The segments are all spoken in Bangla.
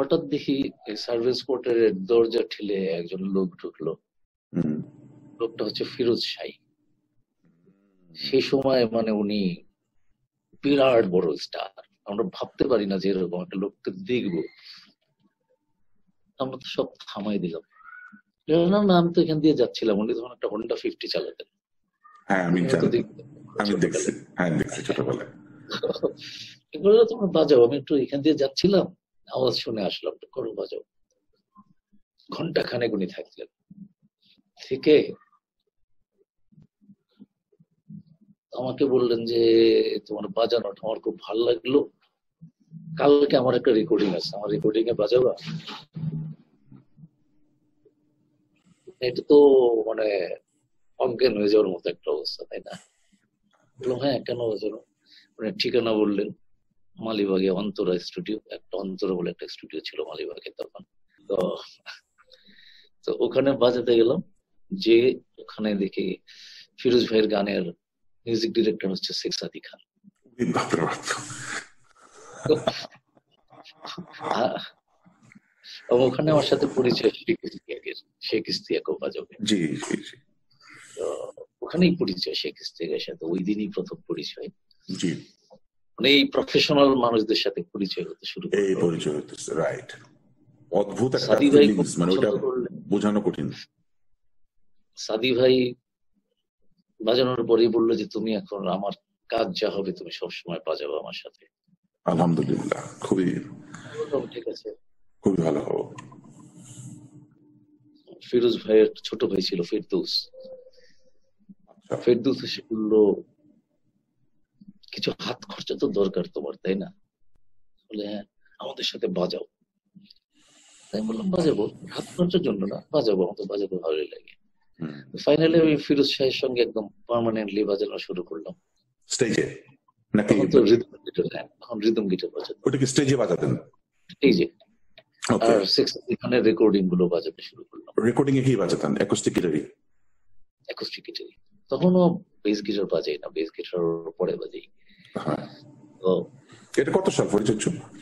হঠাৎ দেখি সার্ভিস কোয়ার্টারের দরজা ঠেলে একজন লোক ঢুকলো। লোকটা হচ্ছে ফিরোজ শাহী। সেই সময় মানে উনি বিরাট বড় স্টার, আমরা ভাবতে পারি না যে এরকম একটা লোককে দেখবো। আমরা তো সব থামাই দিলাম। না না, আমি তো এখান দিয়ে যাচ্ছিলাম। উনি তখন একটা হোন্ডা 50 চালাতেন। তোমরা বাজাও, আমি একটু এখান দিয়ে যাচ্ছিলাম, আওয়াজ শুনে আসলাম, করো বাজাও। ঘন্টা খানেক উনি থাকলেন, থেকে আমাকে বললেন যে তোমার বাজানোটা আমার খুব ভালো লাগলো, কালকে আমার একটা রেকর্ডিং আছে, আমার রেকর্ডিং এ বাজাবা। এটা তো মানে অজ্ঞান হয়ে যাওয়ার মতো একটা অবস্থা, তাই না? বললাম হ্যাঁ, কেন বাজানো? মানে ঠিকানা বললেন, মালিবাগে অন্তরা স্টুডিও, একটা অন্তরা বলে একটা স্টুডিও ছিল মালিবাগে তখন। তো তো ওখানে বাজাতে গেলাম, যে ওখানে দেখি ফিরোজ ভাইয়ের গানের মিউজিক ডিরেক্টর হচ্ছে শেখ সাদি খান। ওখানে আমার সাথে পরিচয় শেখ ইস্তিয়াকও বাজাবে। তো ওখানেই পরিচয় শেখ ইস্তিয়াকের সাথে, ওই দিনই প্রথম পরিচয়। মানে এই প্রফেশনাল মানুষদের সাথে পরিচয় হতে শুরু করে। অদ্ভুত একটা ফিলিংস, মানে ওটা বোঝানো কঠিন। সাদি ভাই বাজানোর পরেই বললো যে তুমি এখন আমার কাজ যা হবে তুমি সবসময় বাজাবো আমার সাথে। আলহামদুলিল্লাহ, খুবই ঠিক আছে, খুবই ভালো হবে। ফিরোজ ভাইয়ের ছোট ভাই ছিল ফেরদৌস। ফেরদৌস এসে বললো কিছু হাত খরচা তো দরকার তোমার, তাই না? বলে হ্যাঁ, আমাদের সাথে বাজাও। তাই বললাম বাজাবো, হাত খরচার জন্য না, বাজাবো, আমার তো বাজাতে ভালোই লাগে। ফাইনালি আমি ফিরোজ শাহের সঙ্গে একদম পার্মানেন্টলি বাজানো শুরু করলাম স্টেজে। নাকি তখন রিদম গিটার বাজাতাম। ওটা কি স্টেজে বাজাতেন? স্টেজে। আর সেখানের রেকর্ডিং গুলো বাজাতে শুরু করলাম। রেকর্ডিং এ কি বাজাতেন? অ্যাকোস্টিক গিটারই? অ্যাকোস্টিক গিটারই। তখনও বেস গিটার বাজাই না, বেস গিটার পরে বাজাই। হ্যাঁ। তো এটা কত সাল পরিচয়?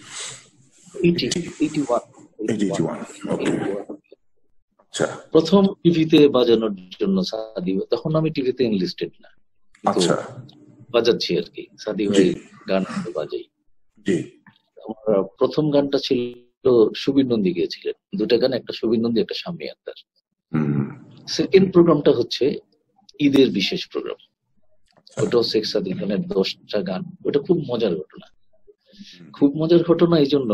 81। ওকে। আচ্ছা। প্রথম টিভিতে বাজানোর জন্য সাদি, তখন আমি টিভিতে এনলিস্টেড না। আচ্ছা। বাজাচ্ছি আর কি, সাদি ভাই গান বাজাই। জি। আমার প্রথম গানটা ছিল সুবীর নন্দী গিয়েছিলেন, দুটা গান, একটা সুবীর নন্দী, একটা শাম্মী আক্তার। সেকেন্ড প্রোগ্রামটা হচ্ছে ঈদের বিশেষ প্রোগ্রাম, ওটাও শেখ সাদি খানের 10টা গান। ওটা খুব মজার ঘটনা, খুব মজার ঘটনা এই জন্য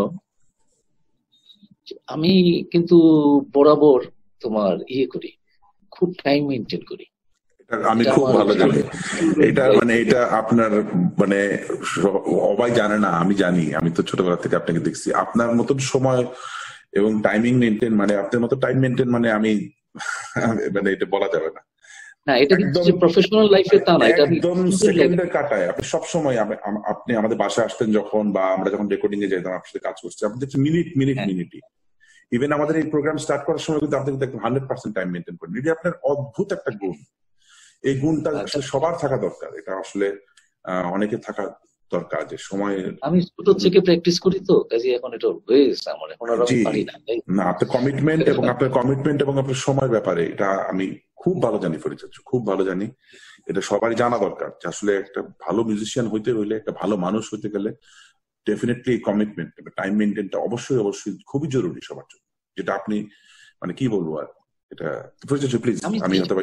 আমি কিন্তু বরাবর তোমার করি, খুব টাইম মেনটেন করি। আমি খুব ভালো জানি এটা, মানে এটা আপনার মানে সবাই জানে না, আমি জানি। আমি তো ছোটবেলা থেকে আপনাকে দেখছি, আপনার মতন সময় এবং টাইমিং মেনটেন, মানে আপনার মতো টাইম মেনটেন, মানে আমি মানে এটা বলা যাবে না। না, এটা কিন্তু প্রফেশনাল লাইফে তা না, এটা একদম সেকেন্ডের কাটায়। আপনি সবসময়, আপনি আমাদের বাসায় আসতেন যখন, বা আমরা যখন রেকর্ডিং এ যেতাম আপনার সাথে কাজ করছি, আপনি দেখছেন মিনিটই। ইভেন আমাদের এই প্রোগ্রাম স্টার্ট করার সময় কিন্তু আপনি কিন্তু 100% টাইম মেনটেন করেন। এটা আপনার অদ্ভুত একটা গুণ। এই গুণটা আসলে সবার থাকা দরকার। এটা আসলে অনেকে থাকা দরকার, যে সময়। আমি ছোট থেকে প্র্যাকটিস করি, তো কাজে এখন এটা হয়ে গেছে আমার, এখন আর আমি পারি না। না, আপনার কমিটমেন্ট এবং আপনার সময় ব্যাপারে এটা আমি খুব ভালো জানি পরিচয়, খুব ভালো জানি। এটা সবারই জানা দরকার যে আসলে একটা ভালো মিউজিশিয়ান হইতে হইলে, একটা ভালো মানুষ হইতে গেলে ডেফিনেটলি টাইম মেনটেনটা অবশ্যই খুবই জরুরি সবার জন্য। যেটা আপনি মানে কি বলবো আর, এটা পরিচয় প্লিজ। আমি হয়তো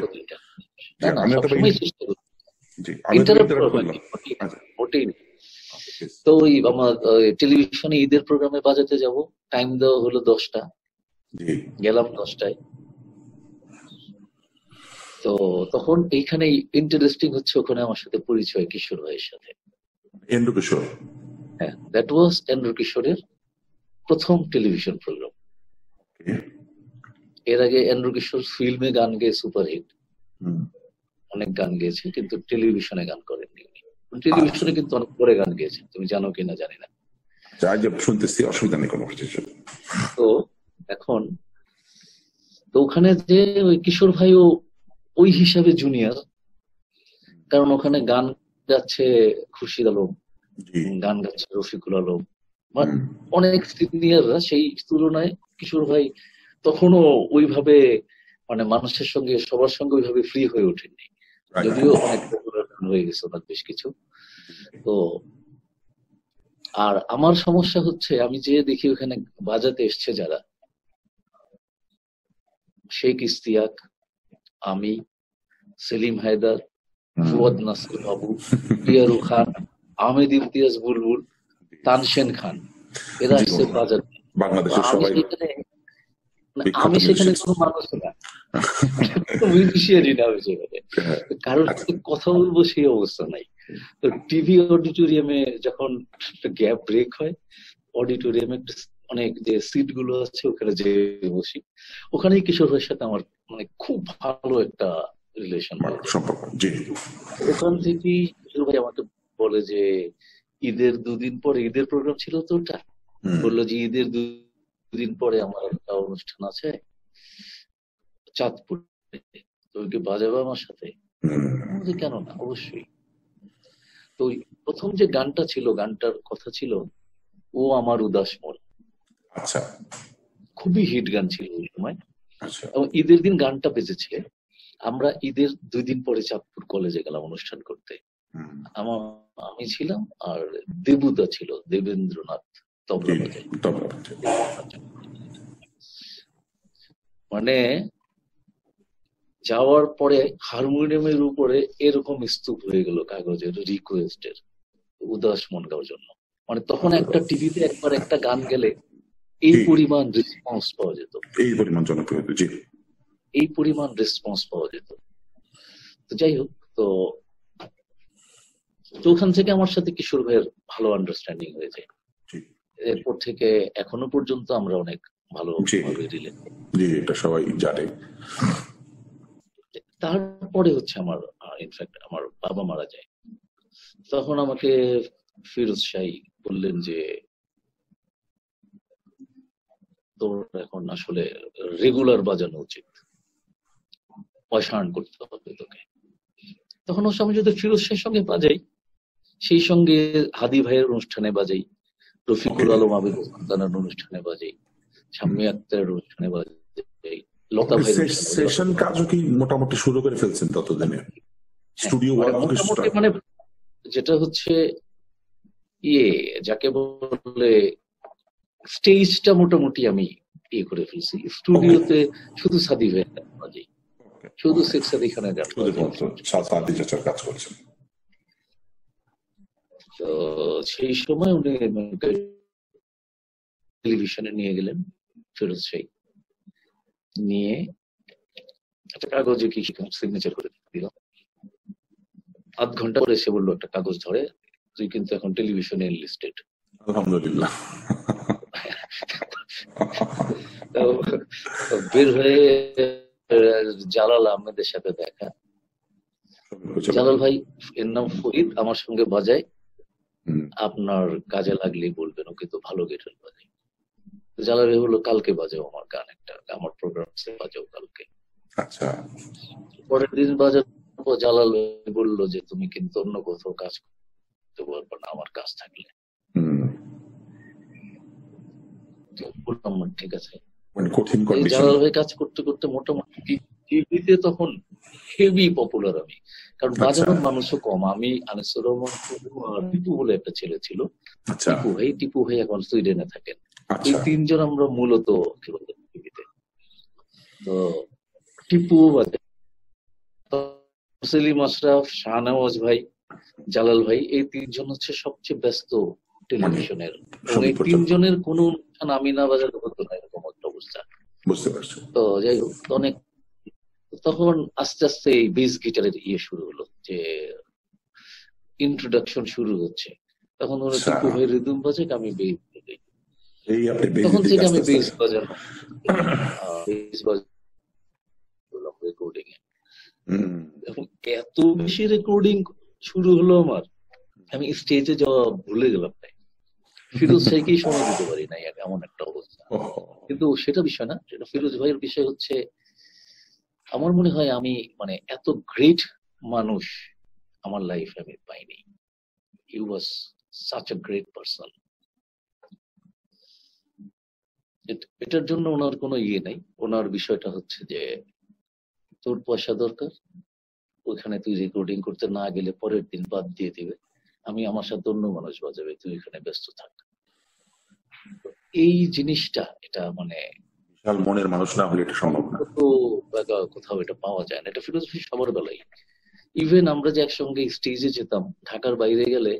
তো ওই আমার টেলিভিশনে ঈদের প্রোগ্রামে বাজাতে যাব, টাইম দেওয়া হলো 10টা, গেলাম 10টায়। তো তখন এইখানে ইন্টারেস্টিং হচ্ছে, ওখানে আমার সাথে পরিচয় কিশোর ভাইয়ের সাথে। এন্ড্রু কিশোর? হ্যাঁ, দ্যাট ওয়াজ এন্ড্রু কিশোরের প্রথম টেলিভিশন প্রোগ্রাম। এর আগে এন্ড্রু কিশোর ফিল্মে গান গেয়ে সুপারহিট, অনেক গান গেয়েছে, কিন্তু টেলিভিশনে গান করেননি। টেলিভিশনে কিন্তু অনেক পরে গান গেয়েছেন, তুমি জানো কিনা জানি না। শুনতেছি, অসুবিধা নেই কোনো। তো এখন তো ওখানে যে ওই কিশোর ভাইও ওই হিসাবে জুনিয়র, কারণ ওখানে গান গাচ্ছে খুরশিদ আলম, গান গাচ্ছে রফিকুল আলম, অনেক সিনিয়ররা সেই তুলনায় কিশোর ভাই তখনও ওইভাবে মানে মানুষের সঙ্গে সবার সঙ্গে ওইভাবে ফ্রি হয়ে ওঠেননি, যদিও অনেক পপুলার হয়ে গেছে ওনার বেশ কিছু। তো আর আমার সমস্যা হচ্ছে আমি যে দেখি ওখানে বাজাতে এসছে যারা, শেখ ইস্তিয়াক, আমি, সেলিম হায়দার, ফুয়াদ নাসির বাবু, পিয়ারু খান, আহমেদ ইমতিয়াজ বুলবুল, তানসেন খান, এরা আসছে বাজাতে। বাংলাদেশের আমি সবাই সেখানে আমি সেখানে কোনো মানুষ না, মিউজিশিয়ানই না আমি সেখানে, কারোর সাথে কথা বলবো সেই অবস্থা নাই। তো টিভি অডিটোরিয়ামে যখন গ্যাপ ব্রেক হয়, অডিটোরিয়ামে অনেক যে সিট গুলো আছে ওখানে যে বসি, ওখানেই কিশোর ভাইয়ের সাথে আমার মানে খুব ভালো একটা রিলেশন। ওখান থেকেই কিশোর ভাই আমাকে বলে যে ঈদের দুদিন পরে, ঈদের প্রোগ্রাম ছিল তো ওটা, বললো যে ঈদের দুদিন পরে আমার একটা অনুষ্ঠান আছে চাঁদপুর, তুমি কি বাজাবে আমার সাথে? কেন না, অবশ্যই। তো প্রথম যে গানটা ছিল, গানটার কথা ছিল ও আমার উদাস মন। আচ্ছা, খুবই হিট গান ছিল ওই সময়। আচ্ছা, এবং ঈদের দিন গানটা বেজেছে। আমরা ঈদের 2 দিন পরে চাঁদপুর কলেজে গেলাম অনুষ্ঠান করতে। আমি ছিলাম আর দেবুদা ছিল, দেবেন্দ্রনাথ তবলা বাজায়। মানে যাওয়ার পরে হারমোনিয়ামের উপরে এরকম স্তূপ হয়ে গেল কাগজের রিকোয়েস্টের, উদাস মন গাওয়ার জন্য। মানে তখন একটা টিভিতে একবার একটা গান গেলে এই পরিমাণ রেসপন্স পাওয়া যেত, এই পরিমাণ জনপ্রিয়তা, জি, এই পরিমাণ রেসপন্স পাওয়া যেত। তো যাই হোক, তো ওখান থেকে আমার সাথে কিশোর ভাইয়ের ভালো আন্ডারস্ট্যান্ডিং হয়ে যায়। এরপর থেকে এখনো পর্যন্ত আমরা অনেক ভালো রিলেটেড। জি, এটা সবাই জানে। তারপরে হচ্ছে আমার ইনফ্যাক্ট আমার বাবা মারা যায়, তখন আমাকে ফিরোজ শাহী বললেন যে তোর এখন আসলে রেগুলার বাজানো উচিত, পয়সা আর্ন করতে হবে তোকে। তখন ওর সময় যদি ফিরোজ শাহীর সঙ্গে বাজাই, সেই সঙ্গে হাদি ভাইয়ের অনুষ্ঠানে বাজাই, রফিকুল আলম আবিদ সন্তানের অনুষ্ঠানে বাজাই, শাম্মী আক্তারের অনুষ্ঠানে বাজাই, লতা ভাইয়ের সেশন কাজও কি মোটামুটি শুরু করে ফেলছেন ততদিনে? স্টুডিও মোটামুটি মানে যেটা হচ্ছে যাকে বলে স্টেজটা মোটামুটি আমি করে ফেলছি। স্টুডিওতে শুধু সাদি ভাইয়ের গান বাজাই, শুধু শেখ সাদি খানের গান কাজ করছেন। তো সেই সময় উনি টেলিভিশনে নিয়ে গেলেন ফিরোজ শাহী, নিয়ে একটা কাগজে কি সিগনেচার করে দিল। আধ ঘন্টা পরে এসে বললো একটা কাগজ ধরে, তুই কিন্তু এখন টেলিভিশনে এনলিস্টেড। আলহামদুলিল্লাহ। বের হয়ে জালাল আহমেদের সাথে দেখা। জালাল ভাই, এর নাম ফরিদ, আমার সঙ্গে বাজায়, আপনার কাজে লাগলে বলবেন, ওকে তো ভালো গিটার বাজায়। জালাল ভাই বললো কালকে বাজাও আমার গান একটা, আমার প্রোগ্রাম বাজাও কালকে। আচ্ছা, পরের দিন বাজার জালাল ভাই বললো যে তুমি কিন্তু অন্য কোথাও কাজ করতে পারবে না আমার কাজ থাকলে। বললাম ঠিক আছে। জালাল ভাই কাজ করতে করতে মোটামুটি টিভিতে তখন হেভি পপুলার আমি, কারণ বাজানোর মানুষও কম। আমি, আনিসুর রহমান, টিপু বলে একটা ছেলে ছিল, টিপু ভাই এখন সুইডেনে থাকেন। এই তিনজন আমরা মূলত টিভিতে। তো টিপু বাজে, সেলিম আশরাফ, শাহনওয়াজ ভাই, জালাল ভাই, এই তিনজন হচ্ছে সবচেয়ে ব্যস্ত টেলিভিশনের। এই তিনজনের কোন অনুষ্ঠান আমি না বাজাতে হতো না, এরকম একটা অবস্থা। তো যাই হোক, অনেক তখন আস্তে আস্তে এই বেস গিটারের শুরু হলো, যে ইন্ট্রোডাকশন শুরু হচ্ছে। তখন ওরা টিপু ভাই রিদম বাজে, আমি বেস বাজাই। তখন থেকে আমি বেস বাজানো রেকর্ডিং এ। এখন এত বেশি রেকর্ডিং শুরু হলো আমার, আমি স্টেজে যাওয়া ভুলে গেলাম। ফিরোজ ভাইকেই সময় দিতে পারি নাই, এমন একটা অবস্থা। কিন্তু সেটা বিষয় না, সেটা ফিরোজ ভাইয়ের বিষয় হচ্ছে, আমার মনে হয় আমি মানে এত গ্রেট মানুষ আমার লাইফে আমি পাইনি। He was such a great person. এটার জন্য ওনার কোনো ইয়ে নাই। ওনার বিষয়টা হচ্ছে যে তোর পয়সা দরকার, ওইখানে তুই রেকর্ডিং করতে না গেলে পরের দিন বাদ দিয়ে দিবে, আমি আমার সাথে অন্য মানুষ বাজাবে, তুই এখানে ব্যস্ত থাক। এই জিনিসটা এটা মানে বিশাল মনের মানুষ না হলে এটা সম্ভব না। কোথাও এটা পাওয়া যায় না, এটা ফিলোসফি সবার বেলায়। ইভেন আমরা যে একসঙ্গে স্টেজে যেতাম, ঢাকার বাইরে গেলে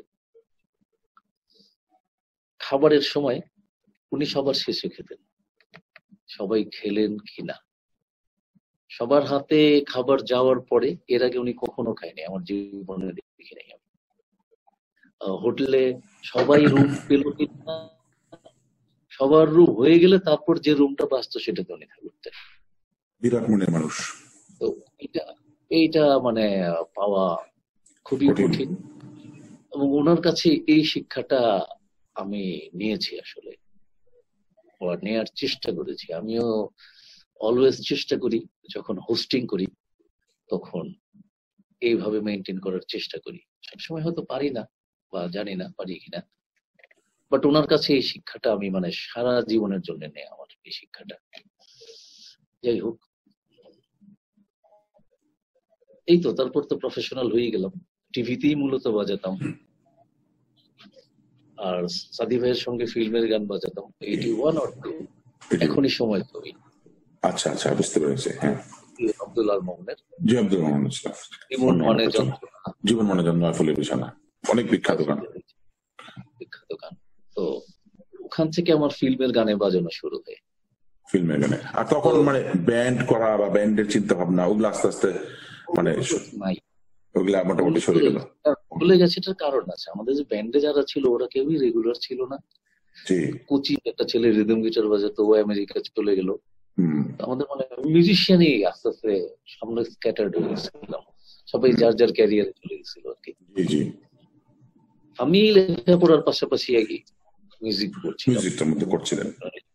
খাবারের সময় উনি সবার শেষে খেতেন, সবাই খেলেন কিনা, সবার হাতে খাবার যাওয়ার পরে, এর আগে উনি কখনো খায়নি, আমার জীবনে দেখি নাই। হোটেলে সবাই রুম পেল কিনা, সবার রুম হয়ে গেলে তারপর যে রুমটা বাঁচতো সেটাতে উনি থাকতেন। বিরাট মনের মানুষ। তো এইটা মানে পাওয়া খুবই কঠিন, এবং ওনার কাছে এই শিক্ষাটা আমি নিয়েছি আসলে, নেয়ার চেষ্টা করেছি। আমিও অলওয়েজ চেষ্টা করি যখন হোস্টিং করি তখন এইভাবে মেনটেন করার চেষ্টা করি। সবসময় হয়তো পারি না বা জানি না পারি কিনা, বাট ওনার কাছে এই শিক্ষাটা আমি মানে সারা জীবনের জন্য নেই আমার এই শিক্ষাটা। যাই হোক, এই তো তারপর তো প্রফেশনাল হয়ে গেলাম, টিভিতেই মূলত বাজাতাম, আর সাদি ভাইয়ের সঙ্গে ফিল্মের গান বাজাতাম 81 or 2 এখনই সময় কবি। আচ্ছা আচ্ছা, বুঝতে পেরেছি। হ্যাঁ, আব্দুল আল মোহাম্মদের, জি আব্দুল রহমান ইসলাম, জীবন মানে যন্ত্রণা, জীবন মানে জন্মায় ফুলের বিছানা, অনেক বিখ্যাত গান। বিখ্যাত গান। তো ওখান থেকে আমার ফিল্মের গানে বাজানো শুরু হয়। ফিল্মের গানে। আর তখন মানে ব্যান্ড করা বা ব্যান্ডের চিন্তা ভাবনা ওগুলো আস্তে আস্তে মানে নাই, ওগুলা মোটামুটি সরে গেল। ভুলে গেছে। এটার কারণ আছে, আমাদের যে ব্যান্ডে যারা ছিল ওরা কেউই রেগুলার ছিল না। কোচি একটা ছেলে রিদম গিটার বাজাতো, ও আমেরিকা চলে গেল। আমাদের মানে মিউজিশিয়ানই আস্তে আস্তে সামনে স্ক্যাটার্ড হয়ে গেছিলাম, সবাই যার যার ক্যারিয়ারে চলে গেছিল আর কি। আমি লেখাপড়ার পাশাপাশি আগে মিউজিক করছিলেন।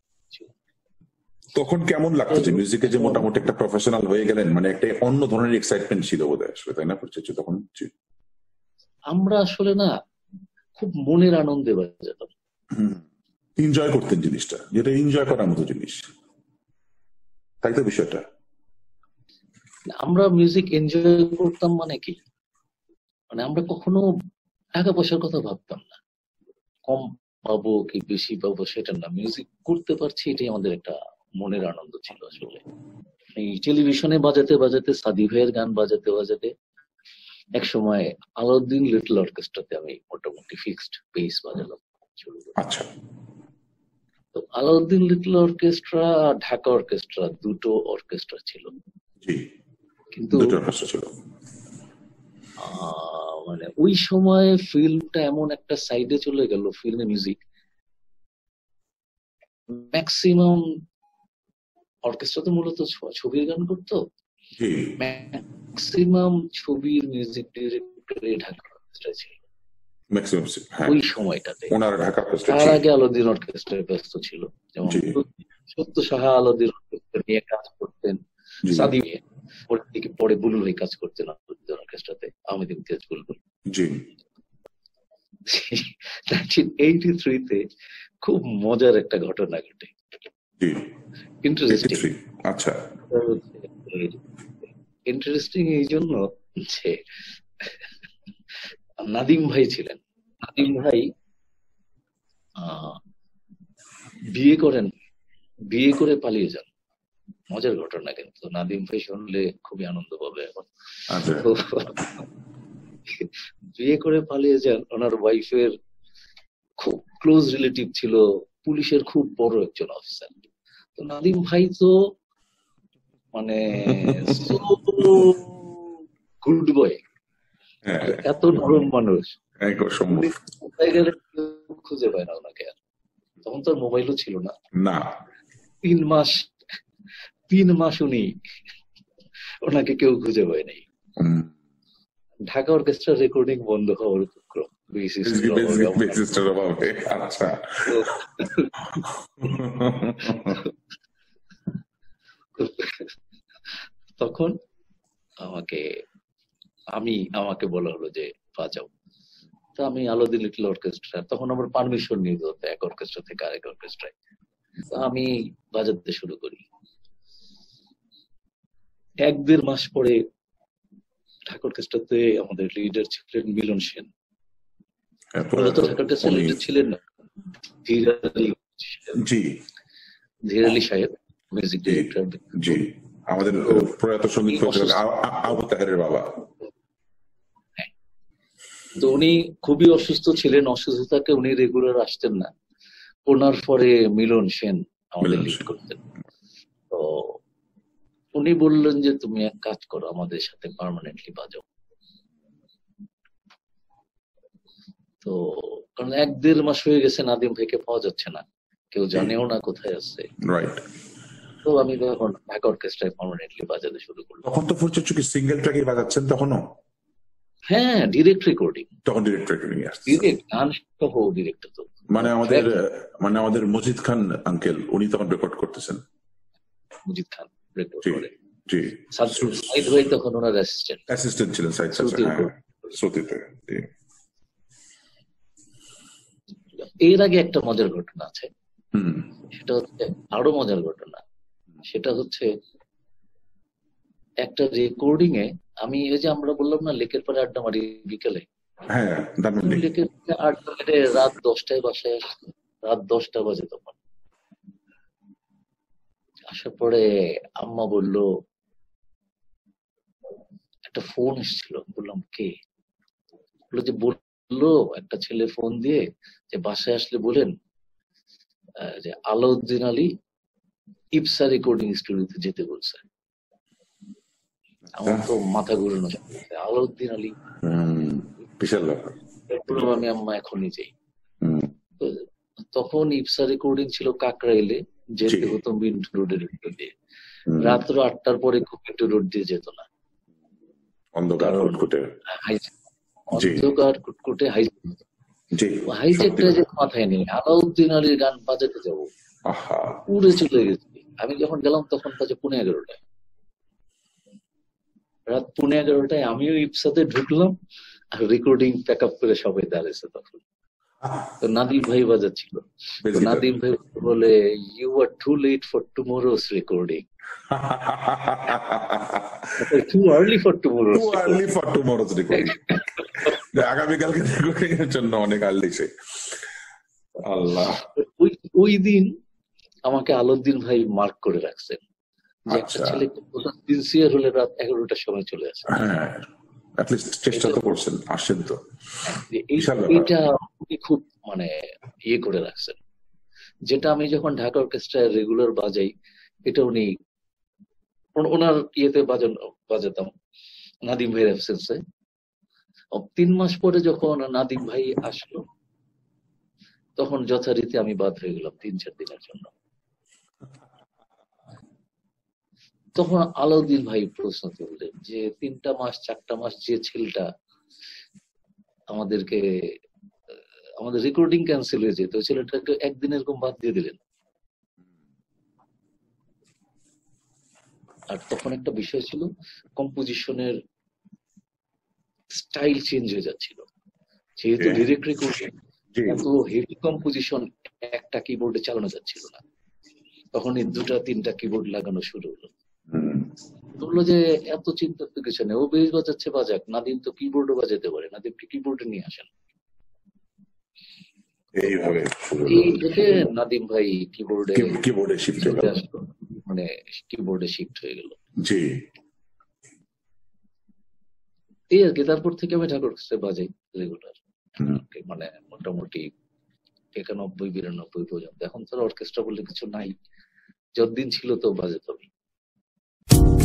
তখন কেমন লাগতো যে মিউজিকে যে মোটামুটি একটা প্রফেশনাল হয়ে গেলেন, মানে একটা অন্য ধরনের এক্সাইটমেন্ট ছিল বোধহয় আসলে, তাই না? তখন আমরা আসলে না খুব মনের আনন্দে বাজাতাম, এনজয় করতেন জিনিসটা, যেটা এনজয় করার মতো জিনিস, তাই তো বিষয়টা। আমরা মিউজিক এনজয় করতাম মানে কি, মানে আমরা কখনো টাকা পয়সার কথা ভাবতাম না, কম পাবো কি বেশি পাবো সেটা না, মিউজিক করতে পারছি এটাই আমাদের একটা মনের আনন্দ ছিল আসলে। এই টেলিভিশনে বাজাতে বাজাতে, সাদি ভাইয়ের গান বাজাতে বাজাতে এক সময় আলাউদ্দিন লিটল অর্কেস্ট্রাতে আমি মোটামুটি ফিক্সড বেস বাজালাম শুরু করি। আচ্ছা। তো Alauddin little orchestra, Dhaka orchestra, দুটো অর্কেস্ট্রা ছিল, কিন্তু মানে ওই সময় ফিল্মটা এমন একটা সাইডে চলে গেল, ফিল্মে মিউজিক ম্যাক্সিমাম অর্কেস্ট্রা তো মূলত ছবির গান করতো, ম্যাক্সিমাম ছবির মিউজিক ডিরেক্টর ঢাকা অর্কেস্ট্রা ছিল ওই সময়টাতে। তার আগে আলাউদ্দিন অর্কেস্ট্রায় ব্যস্ত ছিল, যেমন সত্য সাহা আলাউদ্দিন অর্কেস্ট্রা নিয়ে কাজ করতেন, সাদি পরে বুলুল ভাই কাজ করতেন আলাউদ্দিন অর্কেস্ট্রাতে, আহমেদ ইমতিয়াজ বুলবুল। 1983-তে খুব মজার একটা ঘটনা ঘটে, ইন্টারেস্টিং। আচ্ছা, ইন্টারেস্টিং এই জন্য যে নাদিম ভাই ছিলেন, নাদিম ভাই বিয়ে করেন, বিয়ে করে পালিয়ে যান। মজার ঘটনা, কিন্তু নাদিম ভাই শুনলে খুবই আনন্দ পাবে এখন। বিয়ে করে পালিয়ে যান, ওনার ওয়াইফের খুব ক্লোজ রিলেটিভ ছিল পুলিশের খুব বড় একজন অফিসার। তো নাদিম ভাই তো মানে গুড বয়, এত নরম মানুষ, খুঁজে পায় না ওনাকে। তখন তো মোবাইলও ছিল না। 3 মাস উনি, ওনাকে কেউ খুঁজে পায় নাই। ঢাকা অর্কেস্ট্রা রেকর্ডিং বন্ধ হওয়ার উপক্রম, তখন আমাকে বলা হলো যে বাজাও। তো আমি আলাউদ্দিন লিটল অর্কেস্ট্রা, তখন আমার পারমিশন নিতে হতো এক অর্কেস্ট্রা থেকে আরেক অর্কেস্ট্রায়। আমি বাজাতে শুরু করি। 1-1.5 মাস পরে ঢাকা অর্কেস্ট্রাতে আমাদের লিডার ছিলেন মিলন সেন। মূলত ঢাকা অর্কেস্ট্রার লিডার ছিলেন ধীর আলী সাহেব, মিউজিক ডিরেক্টর। জি, আমাদের প্রয়াত সঙ্গীত পরিচালক আবু তাহেরের বাবা। তো উনি খুবই অসুস্থ ছিলেন, অসুস্থতাকে উনি রেগুলার আসতেন না। ওনার পরে মিলন সেন আমাদের লিড করতেন। তো উনি বললেন যে তুমি এক কাজ করো, আমাদের সাথে পার্মানেন্টলি বাজাও। তো কারণ 1-1.5 মাস হয়ে গেছে, নাদিম ভাইকে পাওয়া যাচ্ছে না, কেউ জানেও না কোথায় আছে। তো আমি তখন ঢাকা অর্কেস্ট্রায় পার্মানেন্টলি বাজাতে শুরু করলাম। তখন তো ফুরচুচু কি সিঙ্গেল ট্র্যাকে বাজাচ্ছেন তখনও? হ্যাঁ, ডিরেক্ট রেকর্ডিং। তখন ডিরেক্ট রেকর্ডিং আসছে, ডিরেক্ট গান সহ ডিরেক্ট। তো আমাদের মজিদ খান আঙ্কেল উনি তখন রেকর্ড করতেছেন। মজিদ খান রেকর্ড করে। জি, সাইদ ভাই তখন ওনার অ্যাসিস্ট্যান্ট ছিলেন। সাইদ শ্রুতিতে। এর আগে একটা মজার ঘটনা আছে, সেটা হচ্ছে আরো মজার ঘটনা। সেটা হচ্ছে একটা রেকর্ডিং এ আমি এই যে আমরা বললাম না লেকের পাড়ে আড্ডা মারি বিকেলে, লেকের পাড়ে আড্ডা মেরে রাত 10টায় বাসায় আসতো। রাত 10টা বাজে তখন। আসার পরে আম্মা বলল, একটা ফোন এসেছিল। বললাম কে? বললো যে বললো একটা ছেলে ফোন দিয়ে যে বাসায় আসলে বলেন যে আলাউদ্দিন আলী ইপসা রেকর্ডিং স্টুডিওতে যেতে বলছে। আমার তো মাথা ঘুরানো, আলাউদ্দিন আলী বিশাল ব্যাপার। আমি আম্মা এখনই যাই। তখন ইপসা রেকর্ডিং ছিল কাকরাইলে, যেতে হতো মিন্টু রোডের ভিতর দিয়ে। রাত্র 8টার পরে খুব মিন্টু রোড দিয়ে যেত না, অন্ধকার কুটকুটে হাইজ্যাকটা যে মাথায় নেই। আলাউদ্দিন আলীর গান বাজাতে যাবো, উড়ে চলে গেছি। আমি যখন গেলাম তখন বাজে 11:30। রাত 11:30 আমিও ইপসাতে ঢুকলাম, আর রেকর্ডিং প্যাক আপ করে সবাই দাঁড়িয়েছে তখন। তো নাদিম ভাই বাজাচ্ছিল। নাদিম ভাই বলে, you are too late for tomorrow's recording, too early for tomorrow's recording. আগামীকালকে রেকর্ডিং এর জন্য অনেক আর্লি সে। আল্লাহ, ওই দিন আমাকে আলাউদ্দিন ভাই মার্ক করে রাখছেন যে একটা ছেলে সিনসিয়ার হলে রাত 11টার সময় চলে আসে। চেষ্টা তো করছেন, আসেন তো। এটা উনি খুব ইয়ে করে রাখছেন, যেটা আমি যখন ঢাকা অর্কেস্ট্রায় রেগুলার বাজাই, এটা উনি ওনার ইয়েতে বাজাতাম নাদিম ভাইয়ের অ্যাবসেন্সে। 3 মাস পরে যখন নাদিম ভাই আসলো, তখন যথারীতি আমি বাদ হয়ে গেলাম 3-4 দিনের জন্য। তখন আলাউদ্দিন ভাই প্রশ্ন তুললেন যে 3টা মাস 4টা মাস যে ছেলেটা আমাদের রেকর্ডিং ক্যান্সেল হয়ে যেত, ওই ছেলেটাকে একদিন এরকম বাদ দিয়ে দিলেন। আর তখন একটা বিষয় ছিল, কম্পোজিশনের স্টাইল চেঞ্জ হয়ে যাচ্ছিল, যেহেতু ডিরেক্ট রেকর্ডিং, এত হেভি কম্পোজিশন একটা কিবোর্ডে চালানো যাচ্ছিল না। তখন 2টা-3টা কিবোর্ড লাগানো শুরু হলো। বললো যে এত চিন্তা তো কিছু নেই, ও বেশ বাজাচ্ছে বাজাক, নাদিম তো কিবোর্ডও বাজাতে পারে, নাদিমকে কিবোর্ডে নিয়ে আসেন। এইভাবে নাদিম ভাই কিবোর্ডে শিফট হয়ে আসলো, কিবোর্ডে শিফট হয়ে গেল। জি, এই আর কি। তারপর থেকে আমি ঢাকা অর্কেস্ট্রায় বাজাই রেগুলার, মোটামুটি 91-92 পর্যন্ত। এখন তো অর্কেস্ট্রা বলে কিছু নাই, যতদিন ছিল তো বাজাতামই।